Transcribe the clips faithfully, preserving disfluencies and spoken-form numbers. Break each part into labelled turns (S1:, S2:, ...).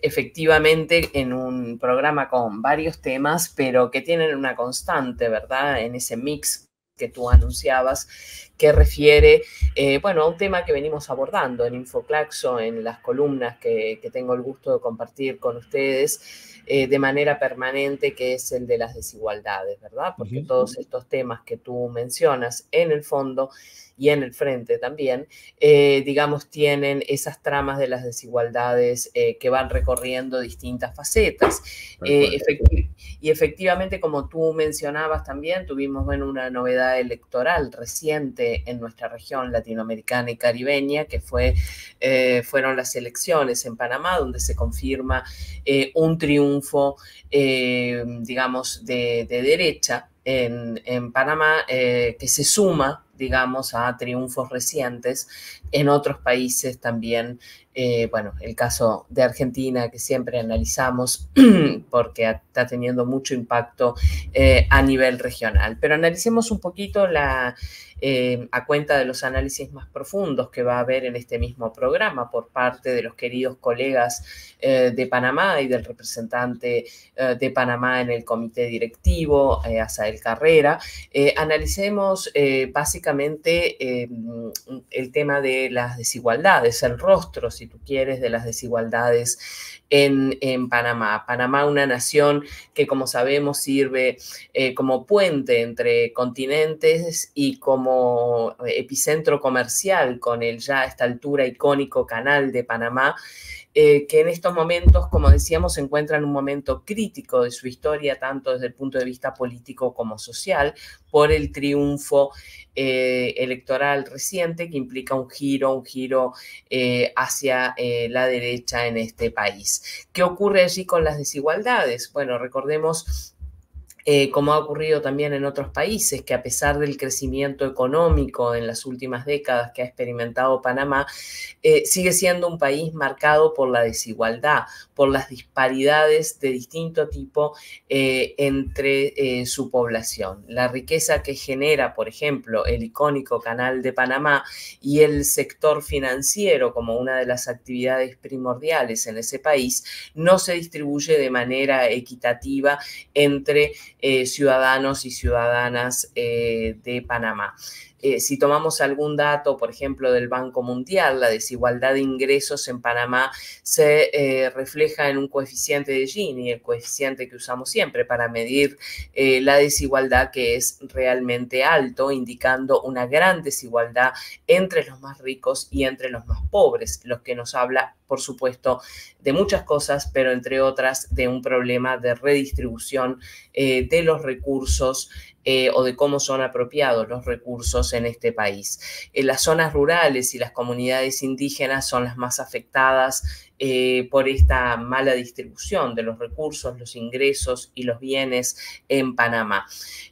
S1: efectivamente en un programa con varios temas, pero que tienen una constante, ¿verdad? En ese mix que tú anunciabas, que refiere, eh, bueno, a un tema que venimos abordando en Infoclaxo, en las columnas que, que tengo el gusto de compartir con ustedes eh, de manera permanente, que es el de las desigualdades, ¿verdad? Porque
S2: Ujú.
S1: todos estos temas que tú mencionas en el fondo y en el frente también, eh, digamos, tienen esas tramas de las desigualdades eh, que van recorriendo distintas facetas.
S2: Tal
S1: Eh,
S2: cual.
S1: efecti y efectivamente, como tú mencionabas también, tuvimos bueno, una novedad electoral reciente en nuestra región latinoamericana y caribeña, que fue, eh, fueron las elecciones en Panamá, donde se confirma eh, un triunfo, eh, digamos, de, de derecha en, en Panamá, eh, que se suma, digamos, a triunfos recientes en otros países también. Eh, bueno, el caso de Argentina, que siempre analizamos porque está teniendo mucho impacto eh, a nivel regional. Pero analicemos un poquito la, eh, a cuenta de los análisis más profundos que va a haber en este mismo programa por parte de los queridos colegas eh, de Panamá y del representante eh, de Panamá en el comité directivo, eh, Asael Carrera. Eh, analicemos eh, básicamente eh, el tema de las desigualdades, el rostro, si tú quieres, de las desigualdades en, en Panamá. Panamá, una nación que, como sabemos, sirve eh, como puente entre continentes y como epicentro comercial con el ya a esta altura icónico Canal de Panamá, eh, que en estos momentos, como decíamos, se encuentra en un momento crítico de su historia, tanto desde el punto de vista político como social, por el triunfo eh, electoral reciente que implica un giro, un giro eh, hacia eh, la derecha en este país. ¿Qué ocurre allí con las desigualdades? Bueno, recordemos Eh, como ha ocurrido también en otros países, que a pesar del crecimiento económico en las últimas décadas que ha experimentado Panamá, eh, sigue siendo un país marcado por la desigualdad, por las disparidades de distinto tipo eh, entre eh, su población. La riqueza que genera, por ejemplo, el icónico Canal de Panamá y el sector financiero como una de las actividades primordiales en ese país, no se distribuye de manera equitativa entre Eh, ciudadanos y ciudadanas eh, de Panamá. Eh, si tomamos algún dato, por ejemplo, del Banco Mundial, la desigualdad de ingresos en Panamá se eh, refleja en un coeficiente de Gini, el coeficiente que usamos siempre para medir eh, la desigualdad, que es realmente alto, indicando una gran desigualdad entre los más ricos y entre los más pobres, lo que nos habla, por supuesto, de muchas cosas, pero entre otras de un problema de redistribución eh, de los recursos eh, o de cómo son apropiados los recursos en este país. Eh, las zonas rurales y las comunidades indígenas son las más afectadas eh, por esta mala distribución de los recursos, los ingresos y los bienes en Panamá.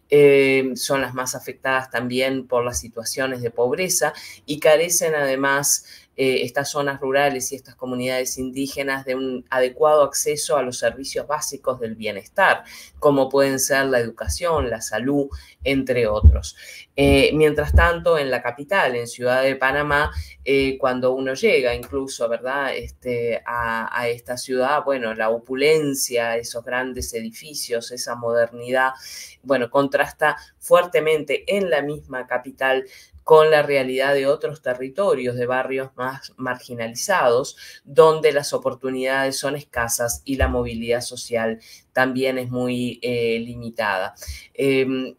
S1: Eh, son las más afectadas también por las situaciones de pobreza y carecen además eh, estas zonas rurales y estas comunidades indígenas de un adecuado acceso a los servicios básicos del bienestar, como pueden ser la educación, la salud, entre otros. Eh, mientras tanto, en la capital, en Ciudad de Panamá, eh, cuando uno llega incluso, ¿verdad?, este, a, a esta ciudad, bueno, la opulencia, esos grandes edificios, esa modernidad, bueno, contrasta fuertemente en la misma capital con la realidad de otros territorios, de barrios más marginalizados, donde las oportunidades son escasas y la movilidad social también es muy eh, limitada. Eh,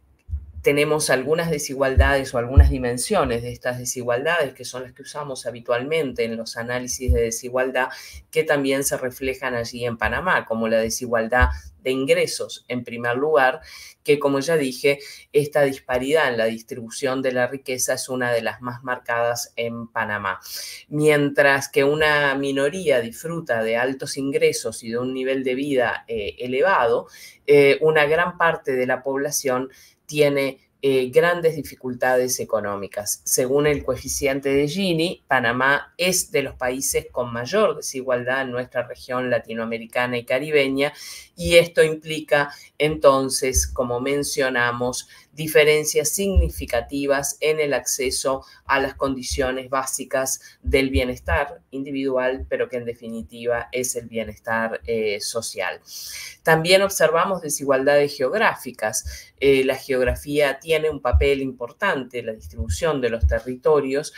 S1: tenemos algunas desigualdades o algunas dimensiones de estas desigualdades, que son las que usamos habitualmente en los análisis de desigualdad, que también se reflejan allí en Panamá, como la desigualdad de ingresos, en primer lugar, que, como ya dije, esta disparidad en la distribución de la riqueza es una de las más marcadas en Panamá. Mientras que una minoría disfruta de altos ingresos y de un nivel de vida eh, elevado, eh, una gran parte de la población tiene eh, grandes dificultades económicas. Según el coeficiente de Gini, Panamá es de los países con mayor desigualdad en nuestra región latinoamericana y caribeña, y esto implica entonces, como mencionamos, diferencias significativas en el acceso a las condiciones básicas del bienestar individual, pero que en definitiva es el bienestar eh, social. También observamos desigualdades geográficas. Eh, la geografía tiene un papel importante, la distribución de los territorios,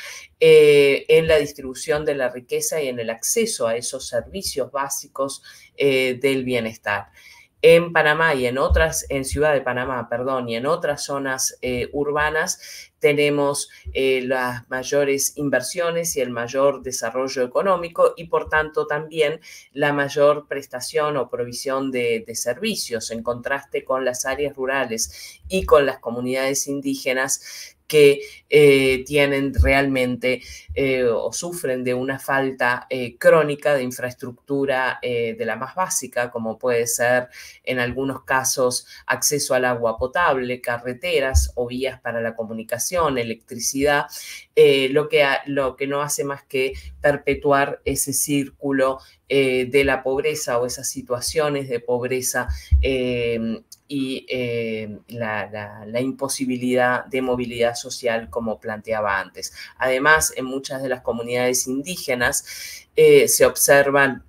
S1: eh, en la distribución de la riqueza y en el acceso a esos servicios básicos eh, del bienestar. En Panamá y en otras, en Ciudad de Panamá, perdón, y en otras zonas eh, urbanas tenemos eh, las mayores inversiones y el mayor desarrollo económico y por tanto también la mayor prestación o provisión de, de servicios, en contraste con las áreas rurales y con las comunidades indígenas que eh, tienen realmente eh, o sufren de una falta eh, crónica de infraestructura eh, de la más básica, como puede ser en algunos casos acceso al agua potable, carreteras o vías para la comunicación, electricidad, eh, lo, que, lo que no hace más que perpetuar ese círculo eh, de la pobreza o esas situaciones de pobreza eh, y eh, la, la, la imposibilidad de movilidad social, como planteaba antes. Además, en muchas de las comunidades indígenas eh, se observan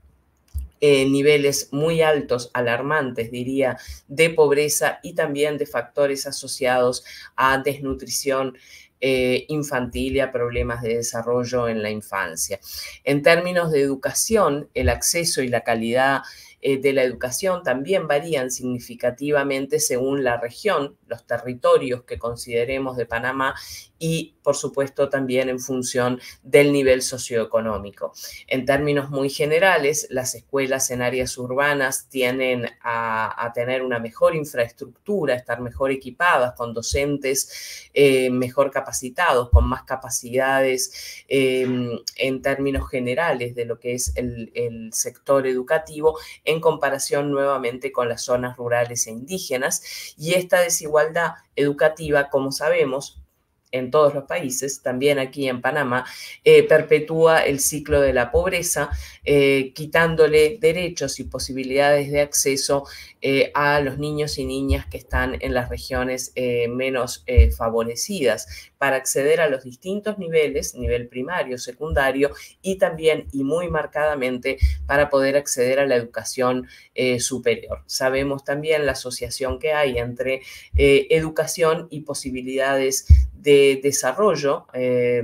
S1: eh, niveles muy altos, alarmantes, diría, de pobreza y también de factores asociados a desnutrición Eh, infantil y a problemas de desarrollo en la infancia. En términos de educación, el acceso y la calidad eh, de la educación también varían significativamente según la región, los territorios que consideremos de Panamá y, por supuesto, también en función del nivel socioeconómico. En términos muy generales, las escuelas en áreas urbanas tienden a, a tener una mejor infraestructura, estar mejor equipadas, con docentes eh, mejor capacitados, con más capacidades eh, en términos generales de lo que es el, el sector educativo, en comparación nuevamente con las zonas rurales e indígenas. Y esta desigualdad educativa, como sabemos, en todos los países, también aquí en Panamá, eh, perpetúa el ciclo de la pobreza, eh, quitándole derechos y posibilidades de acceso eh, a los niños y niñas que están en las regiones eh, menos eh, favorecidas, para acceder a los distintos niveles, nivel primario, secundario, y también, y muy marcadamente, para poder acceder a la educación eh, superior. Sabemos también la asociación que hay entre eh, educación y posibilidades de desarrollo eh,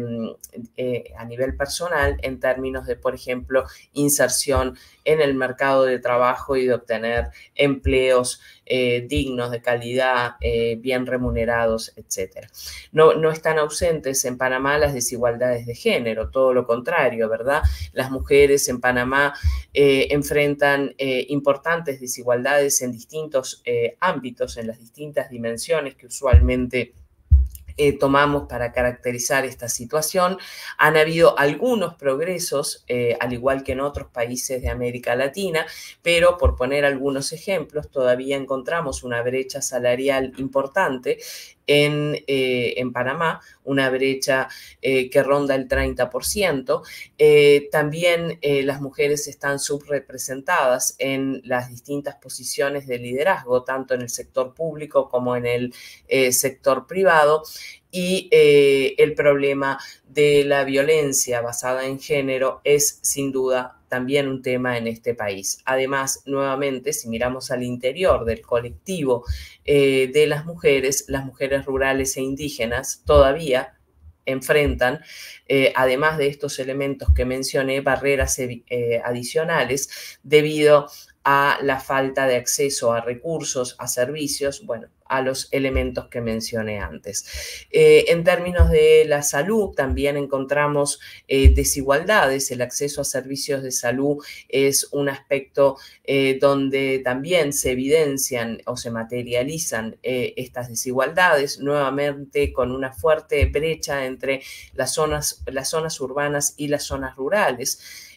S1: eh, a nivel personal en términos de, por ejemplo, inserción en el mercado de trabajo y de obtener empleos eh, dignos, de calidad, eh, bien remunerados, etcétera. No, no están ausentes en Panamá las desigualdades de género, todo lo contrario, ¿verdad? Las mujeres en Panamá eh, enfrentan eh, importantes desigualdades en distintos eh, ámbitos, en las distintas dimensiones que usualmente Eh, tomamos para caracterizar esta situación. Han habido algunos progresos, eh, al igual que en otros países de América Latina, pero por poner algunos ejemplos, todavía encontramos una brecha salarial importante en, eh, en Panamá, una brecha eh, que ronda el treinta por ciento. Eh, también eh, las mujeres están subrepresentadas en las distintas posiciones de liderazgo, tanto en el sector público como en el eh, sector privado. Y eh, el problema de la violencia basada en género es sin duda también un tema en este país. Además, nuevamente, si miramos al interior del colectivo eh, de las mujeres, las mujeres rurales e indígenas todavía enfrentan, eh, además de estos elementos que mencioné, barreras eh, adicionales debido a la falta de acceso a recursos, a servicios, bueno, a los elementos que mencioné antes. Eh, en términos de la salud, también encontramos eh, desigualdades. El acceso a servicios de salud es un aspecto eh, donde también se evidencian o se materializan eh, estas desigualdades, nuevamente con una fuerte brecha entre las zonas, las zonas urbanas y las zonas rurales.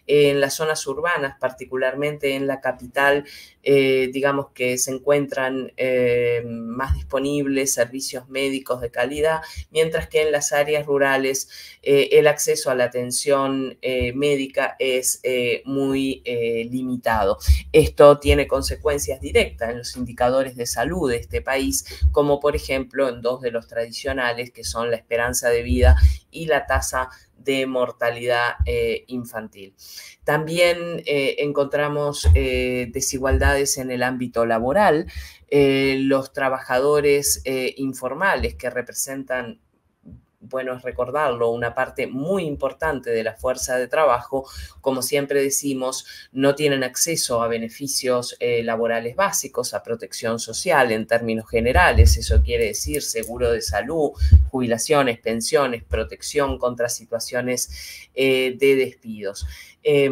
S1: En las zonas urbanas, particularmente en la capital, eh, digamos que se encuentran eh, más disponibles servicios médicos de calidad, mientras que en las áreas rurales eh, el acceso a la atención eh, médica es eh, muy eh, limitado. Esto tiene consecuencias directas en los indicadores de salud de este país, como por ejemplo en dos de los tradicionales, que son la esperanza de vida y la tasa de mortalidad eh, infantil. También eh, encontramos eh, desigualdades en el ámbito laboral. Eh, los trabajadores eh, informales, que representan, bueno es recordarlo, una parte muy importante de la fuerza de trabajo, como siempre decimos, no tienen acceso a beneficios eh, laborales básicos, a protección social en términos generales. Eso quiere decir seguro de salud, jubilaciones, pensiones, protección contra situaciones eh, de despidos. Eh,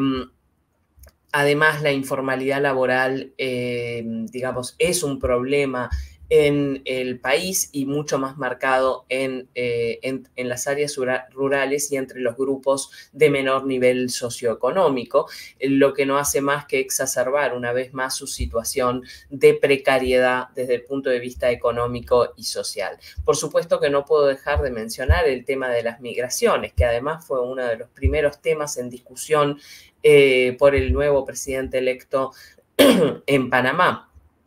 S1: Además, la informalidad laboral, eh, digamos, es un problema en el país y mucho más marcado en, eh, en, en las áreas rurales y entre los grupos de menor nivel socioeconómico, lo que no hace más que exacerbar una vez más su situación de precariedad desde el punto de vista económico y social. Por supuesto que no puedo dejar de mencionar el tema de las migraciones, que además fue uno de los primeros temas en discusión eh, por el nuevo presidente electo en Panamá.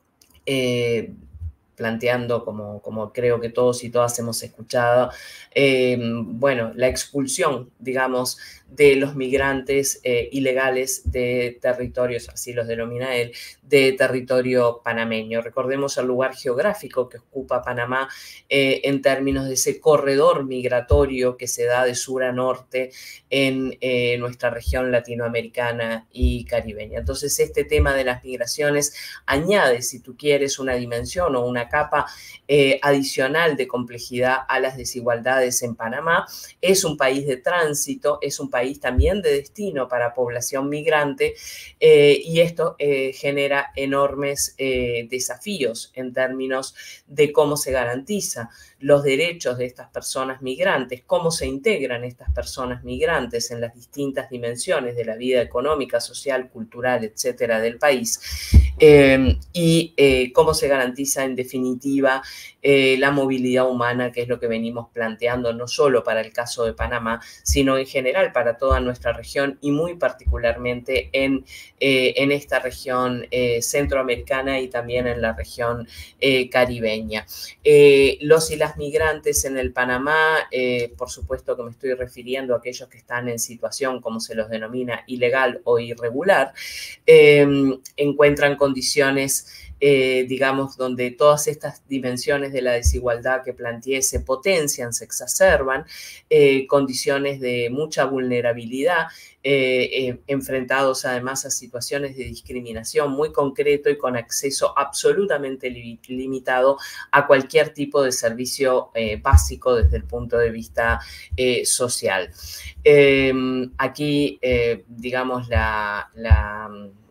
S1: Eh, planteando, como, como creo que todos y todas hemos escuchado, eh, bueno, la expulsión, digamos, de los migrantes eh, ilegales de territorios, así los denomina él, de territorio panameño. Recordemos el lugar geográfico que ocupa Panamá eh, en términos de ese corredor migratorio que se da de sur a norte en eh, nuestra región latinoamericana y caribeña. Entonces, este tema de las migraciones añade, si tú quieres, una dimensión o una capa eh, adicional de complejidad a las desigualdades en Panamá. Es un país de tránsito, es un país también de destino para población migrante eh, y esto eh, genera enormes eh, desafíos en términos de cómo se garantiza los derechos de estas personas migrantes, cómo se integran estas personas migrantes en las distintas dimensiones de la vida económica, social, cultural, etcétera, del país, eh, y eh, cómo se garantiza en definitiva eh, la movilidad humana, que es lo que venimos planteando no solo para el caso de Panamá, sino en general para toda nuestra región y muy particularmente en, eh, en esta región eh, centroamericana y también en la región eh, caribeña. Eh, los y las migrantes en el Panamá, eh, por supuesto que me estoy refiriendo a aquellos que están en situación, como se los denomina, ilegal o irregular, eh, encuentran condiciones Eh, digamos, donde todas estas dimensiones de la desigualdad que planteé se potencian, se exacerban, eh, condiciones de mucha vulnerabilidad, eh, eh, enfrentados además a situaciones de discriminación muy concreto y con acceso absolutamente li limitado a cualquier tipo de servicio eh, básico desde el punto de vista eh, social. Eh, aquí, eh, digamos, la... la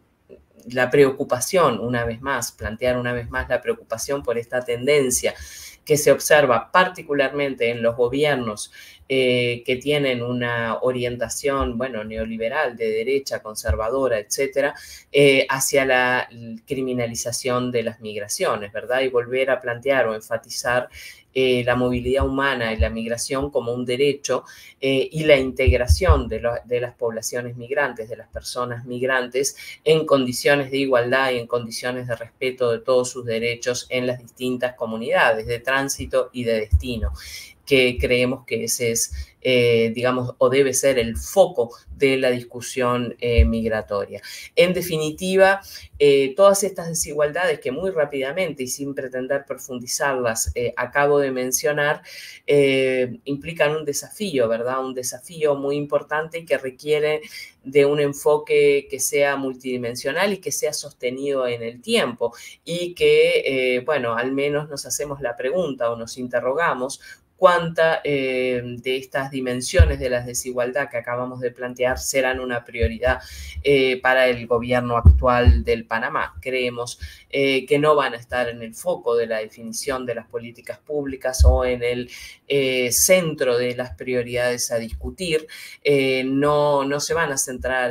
S1: la preocupación, una vez más, plantear una vez más la preocupación por esta tendencia que se observa particularmente en los gobiernos eh, que tienen una orientación, bueno, neoliberal, de derecha, conservadora, etcétera, eh, hacia la criminalización de las migraciones, ¿verdad? Y volver a plantear o enfatizar Eh, la movilidad humana y la migración como un derecho eh, y la integración de, lo, de las poblaciones migrantes, de las personas migrantes, en condiciones de igualdad y en condiciones de respeto de todos sus derechos en las distintas comunidades de tránsito y de destino, que creemos que ese es, eh, digamos, o debe ser el foco de la discusión eh, migratoria. En definitiva, eh, todas estas desigualdades que muy rápidamente y sin pretender profundizarlas eh, acabo de mencionar, eh, implican un desafío, ¿verdad? Un desafío muy importante y que requiere de un enfoque que sea multidimensional y que sea sostenido en el tiempo y que, eh, bueno, al menos nos hacemos la pregunta o nos interrogamos cuánta eh, de estas dimensiones de la desigualdad que acabamos de plantear serán una prioridad eh, para el gobierno actual del Panamá. Creemos eh, que no van a estar en el foco de la definición de las políticas públicas o en el eh, centro de las prioridades a discutir. Eh, no, no se van a centrar en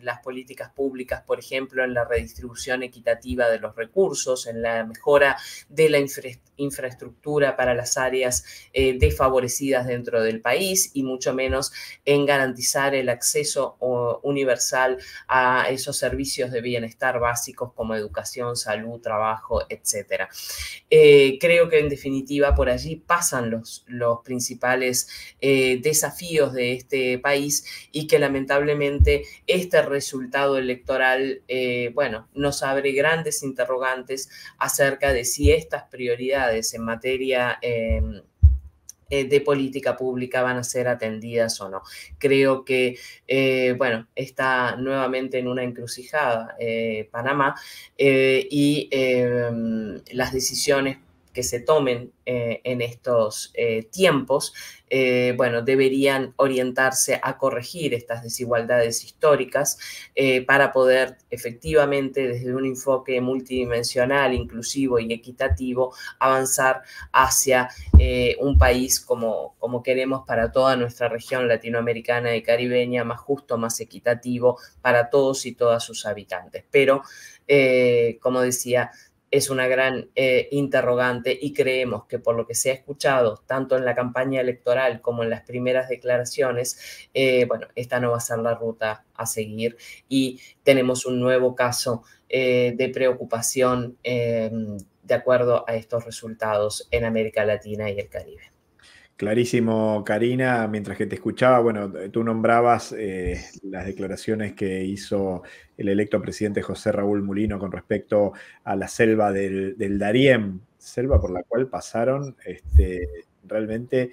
S1: las políticas públicas, por ejemplo, en la redistribución equitativa de los recursos, en la mejora de la infra infraestructura para las áreas eh, desfavorecidas dentro del país y mucho menos en garantizar el acceso o, universal a esos servicios de bienestar básicos como educación, salud, trabajo, etcétera. Eh, creo que en definitiva por allí pasan los, los principales eh, desafíos de este país y que lamentablemente este resultado electoral, eh, bueno, nos abre grandes interrogantes acerca de si estas prioridades en materia eh, de política pública van a ser atendidas o no. Creo que, eh, bueno, está nuevamente en una encrucijada eh, Panamá eh, y eh, las decisiones que se tomen eh, en estos eh, tiempos, eh, bueno, deberían orientarse a corregir estas desigualdades históricas eh, para poder efectivamente desde un enfoque multidimensional, inclusivo y equitativo avanzar hacia eh, un país como, como queremos para toda nuestra región latinoamericana y caribeña, más justo, más equitativo para todos y todas sus habitantes. Pero, eh, como decía, es una gran eh, interrogante y creemos que por lo que se ha escuchado tanto en la campaña electoral como en las primeras declaraciones, eh, bueno, esta no va a ser la ruta a seguir y tenemos un nuevo caso eh, de preocupación eh, de acuerdo a estos resultados en América Latina y el Caribe.
S2: Clarísimo, Karina. Mientras que te escuchaba, bueno, tú nombrabas eh, las declaraciones que hizo el electo presidente José Raúl Mulino con respecto a la selva del, del Darién, selva por la cual pasaron este, realmente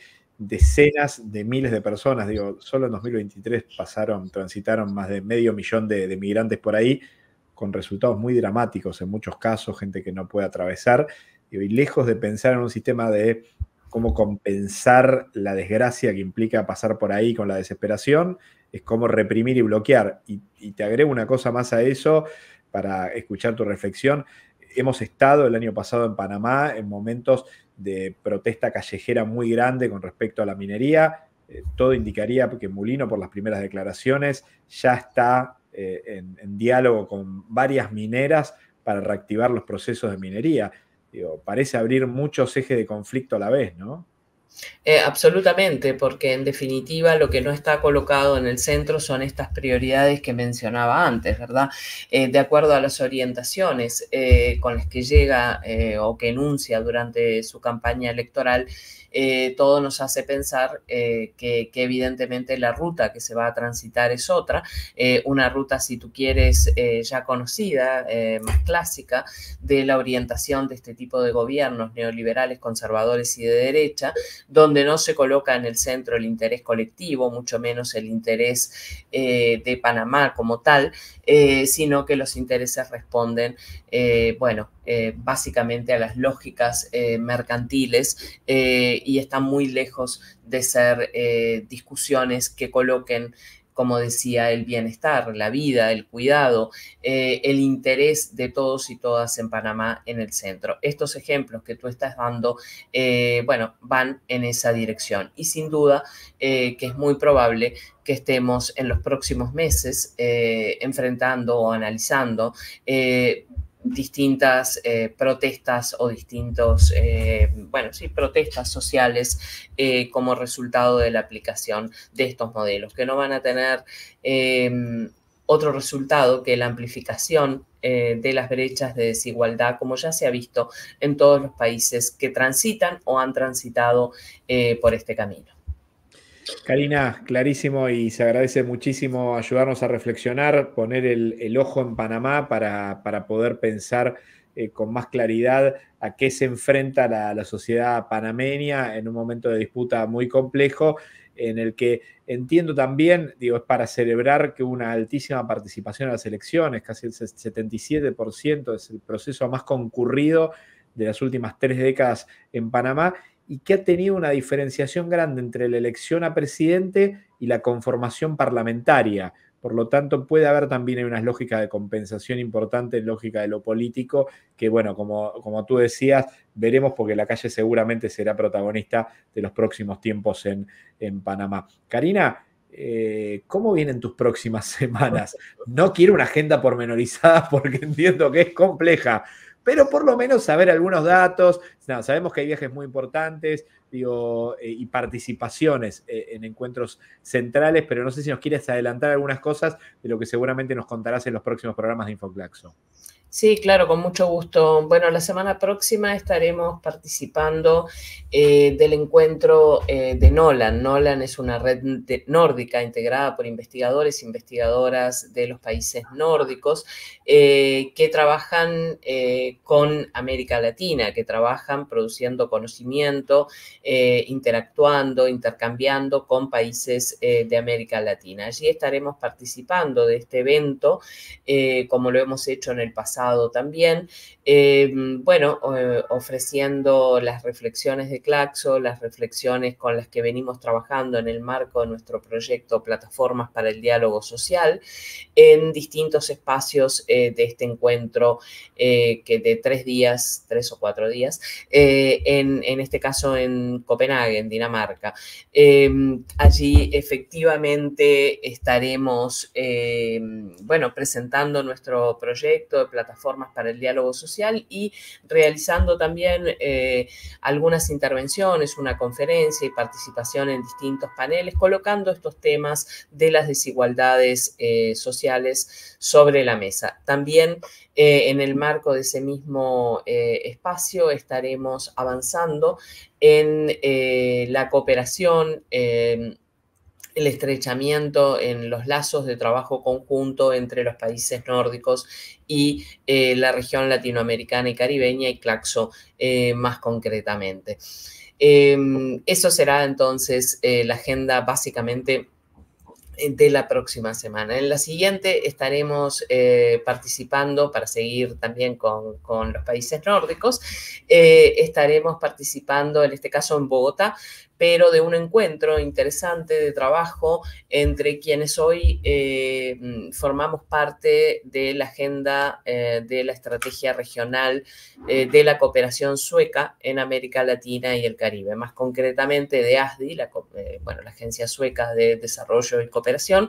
S2: decenas de miles de personas. Digo, solo en dos mil veintitrés pasaron, transitaron más de medio millón de, de migrantes por ahí, con resultados muy dramáticos en muchos casos, gente que no puede atravesar. Digo, y lejos de pensar en un sistema de cómo compensar la desgracia que implica pasar por ahí con la desesperación, es cómo reprimir y bloquear. Y, y te agrego una cosa más a eso para escuchar tu reflexión. Hemos estado el año pasado en Panamá en momentos de protesta callejera muy grande con respecto a la minería. Eh, todo indicaría que Mulino, por las primeras declaraciones, ya está eh, en, en diálogo con varias mineras para reactivar los procesos de minería. Digo, parece abrir muchos ejes de conflicto a la vez, ¿no?
S1: Eh, absolutamente, porque en definitiva lo que no está colocado en el centro son estas prioridades que mencionaba antes, ¿verdad? Eh, de acuerdo a las orientaciones eh, con las que llega eh, o que enuncia durante su campaña electoral, eh, todo nos hace pensar eh, que, que evidentemente la ruta que se va a transitar es otra, eh, una ruta, si tú quieres, eh, ya conocida, eh, más clásica, de la orientación de este tipo de gobiernos neoliberales, conservadores y de derecha, donde no se coloca en el centro el interés colectivo, mucho menos el interés eh, de Panamá como tal, eh, sino que los intereses responden, eh, bueno, eh, básicamente a las lógicas eh, mercantiles eh, y están muy lejos de ser eh, discusiones que coloquen, como decía, el bienestar, la vida, el cuidado, eh, el interés de todos y todas en Panamá en el centro. Estos ejemplos que tú estás dando, eh, bueno, van en esa dirección y sin duda eh, que es muy probable que estemos en los próximos meses eh, enfrentando o analizando eh, distintas eh, protestas o distintos, eh, bueno, sí, protestas sociales eh, como resultado de la aplicación de estos modelos, que no van a tener eh, otro resultado que la amplificación eh, de las brechas de desigualdad, como ya se ha visto en todos los países que transitan o han transitado eh, por este camino.
S2: Karina, clarísimo y se agradece muchísimo ayudarnos a reflexionar, poner el, el ojo en Panamá para, para poder pensar eh, con más claridad a qué se enfrenta la, la sociedad panameña en un momento de disputa muy complejo, en el que entiendo también, digo, es para celebrar que hubo una altísima participación en las elecciones, casi el setenta y siete por ciento, es el proceso más concurrido de las últimas tres décadas en Panamá, y que ha tenido una diferenciación grande entre la elección a presidente y la conformación parlamentaria. Por lo tanto, puede haber también unas lógicas de compensación importante en lógica de lo político, que bueno, como, como tú decías, veremos porque la calle seguramente será protagonista de los próximos tiempos en, en Panamá. Karina, Eh, ¿Cómo vienen tus próximas semanas? No quiero una agenda pormenorizada porque entiendo que es compleja, pero por lo menos saber algunos datos. No, sabemos que hay viajes muy importantes, digo, eh, y participaciones eh, en encuentros centrales, pero no sé si nos quieres adelantar algunas cosas de lo que seguramente nos contarás en los próximos programas de Infoclaxo.
S1: Sí, claro, con mucho gusto. Bueno, la semana próxima estaremos participando eh, del encuentro eh, de NOLAN. NOLAN es una red de, nórdica integrada por investigadores e investigadoras de los países nórdicos eh, que trabajan eh, con América Latina, que trabajan produciendo conocimiento, eh, interactuando, intercambiando con países eh, de América Latina. Allí estaremos participando de este evento, eh, como lo hemos hecho en el pasado también, eh, bueno, eh, ofreciendo las reflexiones de Claxo, las reflexiones con las que venimos trabajando en el marco de nuestro proyecto Plataformas para el Diálogo Social, en distintos espacios eh, de este encuentro eh, que de tres días, tres o cuatro días, eh, en, en este caso en Copenhague, en Dinamarca. Eh, allí efectivamente estaremos, eh, bueno, presentando nuestro proyecto de Plataformas Plataformas para el Diálogo Social y realizando también eh, algunas intervenciones, una conferencia y participación en distintos paneles, colocando estos temas de las desigualdades eh, sociales sobre la mesa. También eh, en el marco de ese mismo eh, espacio estaremos avanzando en eh, la cooperación, eh, el estrechamiento en los lazos de trabajo conjunto entre los países nórdicos y eh, la región latinoamericana y caribeña y Claxo eh, más concretamente. Eh, eso será entonces eh, la agenda básicamente de la próxima semana. En la siguiente estaremos eh, participando, para seguir también con, con los países nórdicos, eh, estaremos participando en este caso en Bogotá, pero de un encuentro interesante de trabajo entre quienes hoy eh, formamos parte de la agenda eh, de la estrategia regional eh, de la cooperación sueca en América Latina y el Caribe, más concretamente de ASDI, la, eh, bueno, la Agencia Sueca de Desarrollo y Cooperación,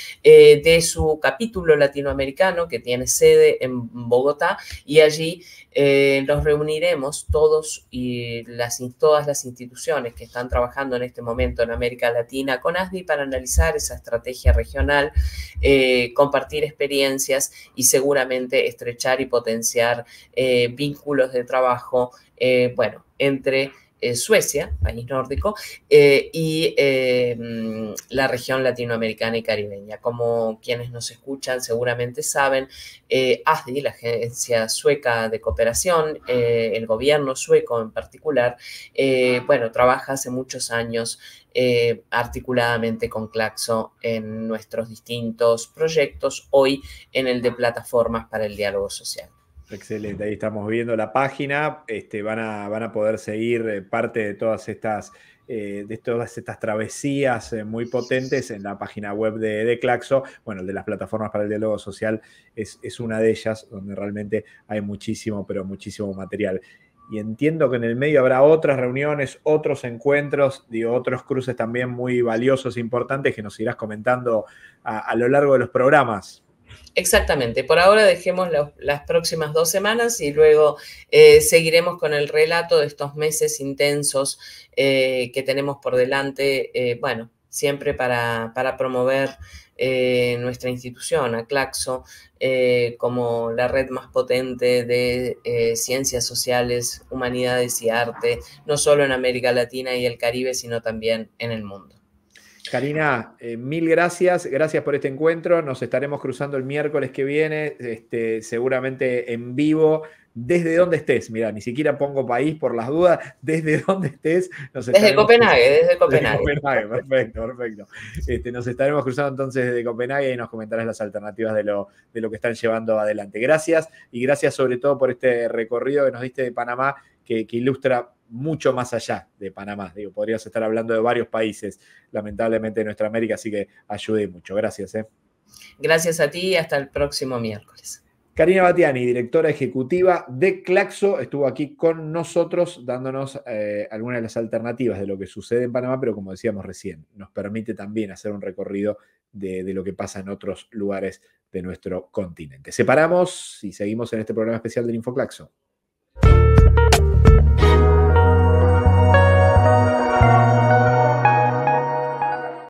S1: eh, de su capítulo latinoamericano que tiene sede en Bogotá, y allí eh, nos reuniremos todos y las, todas las instituciones que están trabajando en este momento en América Latina con ASDI para analizar esa estrategia regional, eh, compartir experiencias y seguramente estrechar y potenciar eh, vínculos de trabajo, eh, bueno, entre Eh, Suecia, país nórdico, eh, y eh, la región latinoamericana y caribeña. Como quienes nos escuchan seguramente saben, eh, ASDI, la Agencia Sueca de Cooperación, eh, el gobierno sueco en particular, eh, bueno, trabaja hace muchos años eh, articuladamente con Claxo en nuestros distintos proyectos, hoy en el de Plataformas para el Diálogo Social.
S2: Excelente, ahí estamos viendo la página, este, van, a, van a poder seguir parte de todas estas, eh, de todas estas travesías eh, muy potentes en la página web de, de Claxo. Bueno, el de las plataformas para el diálogo social es, es una de ellas, donde realmente hay muchísimo, pero muchísimo material. Y entiendo que en el medio habrá otras reuniones, otros encuentros, digo, otros cruces también muy valiosos e importantes que nos irás comentando a, a lo largo de los programas.
S1: Exactamente, por ahora dejemos lo, las próximas dos semanas y luego eh, seguiremos con el relato de estos meses intensos eh, que tenemos por delante, eh, bueno, siempre para, para promover eh, nuestra institución, a Claxo, eh, como la red más potente de eh, ciencias sociales, humanidades y arte, no solo en América Latina y el Caribe, sino también en el mundo.
S2: Karina, eh, mil gracias, gracias por este encuentro, nos estaremos cruzando el miércoles que viene, este, seguramente en vivo, desde donde estés, mira, ni siquiera pongo país por las dudas, desde donde estés. Nos
S1: desde Copenhague, desde Copenhague.
S2: Desde Copenhague, perfecto, perfecto. Este, nos estaremos cruzando entonces desde Copenhague y nos comentarás las alternativas de lo, de lo que están llevando adelante. Gracias y gracias sobre todo por este recorrido que nos diste de Panamá, que, que ilustra mucho más allá de Panamá. Digo, podrías estar hablando de varios países, lamentablemente, de nuestra América, así que ayude mucho. Gracias. ¿eh?
S1: Gracias a ti y hasta el próximo miércoles.
S2: Karina Batiani, directora ejecutiva de Claxo, estuvo aquí con nosotros dándonos eh, algunas de las alternativas de lo que sucede en Panamá, pero como decíamos recién, nos permite también hacer un recorrido de, de lo que pasa en otros lugares de nuestro continente. Separamos y seguimos en este programa especial del InfoClaxo.